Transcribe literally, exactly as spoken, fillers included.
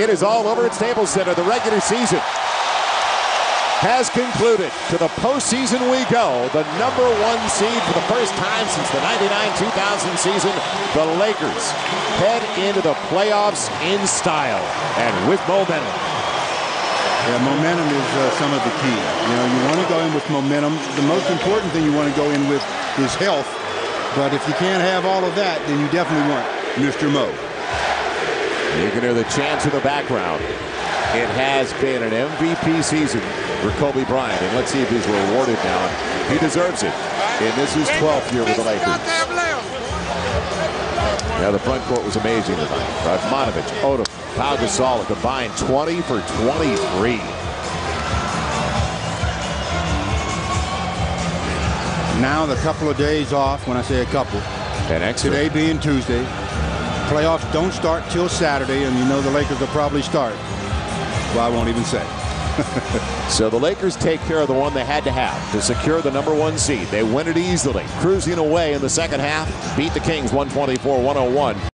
It is all over at Staples Center. The regular season has concluded. To the postseason we go. The number one seed for the first time since the ninety-nine two thousand season. The Lakers head into the playoffs in style and with momentum. Yeah, momentum is uh, some of the key. You know, you want to go in with momentum. The most important thing you want to go in with is health. But if you can't have all of that, then you definitely want Mister Mo. You can hear the chants in the background. It has been an M V P season for Kobe Bryant, and let's see if he's rewarded now. He deserves it. And this is twelfth year with the Lakers. Now the front court was amazing tonight. Radmanovic, Odom, Pau Gasol combined twenty for twenty-three. Now the couple of days off, when I say a couple, and extra. Today being Tuesday. Playoffs don't start till Saturday, and you know the Lakers will probably start. Well, I won't even say. So the Lakers take care of the one they had to have to secure the number one seed. They win it easily, cruising away in the second half, beat the Kings one twenty-four one oh one.